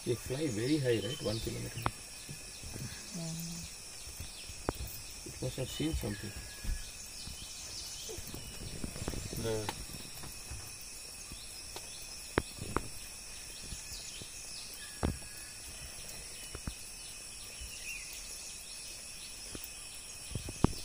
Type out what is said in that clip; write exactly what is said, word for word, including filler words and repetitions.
They fly very high, right? One kilometer. Mm. It must have seen something. The